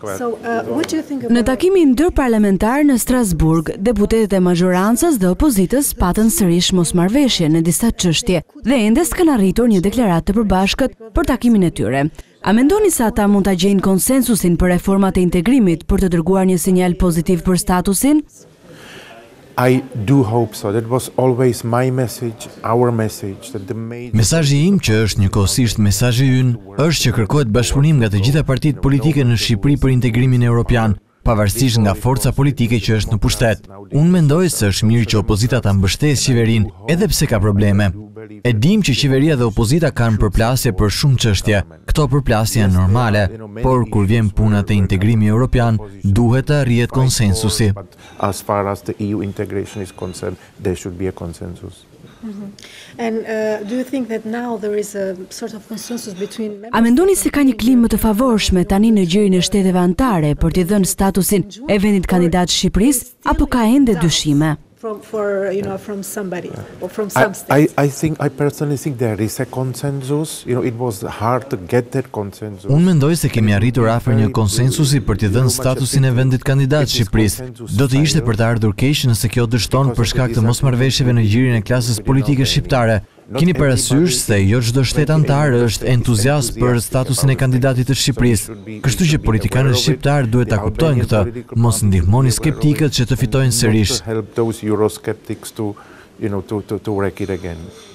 Në takimin ndërparlamentar në Strasburg, deputetët e majorancës dhe opozitës patën sërish mosmarrëveshje në disa çështje dhe ende s'kan arritur një deklaratë të përbashkët për takimin e tyre. A mendoni se ata mund ta gjejnë konsensusin për reformat e integrimit për të dërguar një sinjal pozitiv për statusin? I do hope so. That was always my message, our message. Mesazhi im, që është njëkohësisht mesazhi ynë, është që kërkohet bashkëpunim nga të gjitha partitë politike në Shqipëri për integrimin evropian, pavarësisht nga forca politike që është në pushtet. Unë mendoj se është mirë që opozita ta mbështesë qeverinë, edhe pse ka probleme. E dim që qeveria dhe opozita kanë përplasje për shumë çështje. Këto përplasje janë normale, por kur vjen puna te integrimi evropian, duhet të arrihet konsensusi. As far as the EU integration is concerned, there should be a consensus. And do you think that now there is a sort of consensus between A mendoni se ka një klimë më të favorshme tani në gjirin e shteteve anëtare për t'i dhënë statusin e vendit kandidat Shqipërisë, apo ka ende dyshime? From somebody or from some states? I personally think there is a consensus. It was hard to get that consensus. Unë mendoj se kemi arritur afër një konsensusi për t'i dhënë statusin e vendit kandidat Shqipërisë. Do të ishte për të ardhur keq nëse kjo dështon për shkak të mosmarrëveshjeve në gjirin e klasës politike shqiptare. Keni parasysh se jo çdo shtet antar është entuziast për statusin e kandidatit të Shqipërisë. Kështu që politikanët shqiptar duhet ta kuptojnë këtë, mos ndihmoni skeptikët që të fitojnë sërish. Help those Eurosceptics to wreck it again.